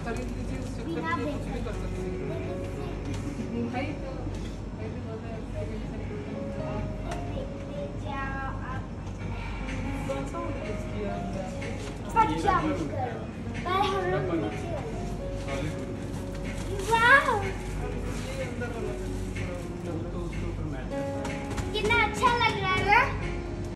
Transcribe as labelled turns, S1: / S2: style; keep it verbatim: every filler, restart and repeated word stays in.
S1: खरीद लीजिए, उससे कुछ भी कर सकते हैं। भाई तो ऐसे बोलते हैं कौन सा यूज किया?
S2: पर हम लोग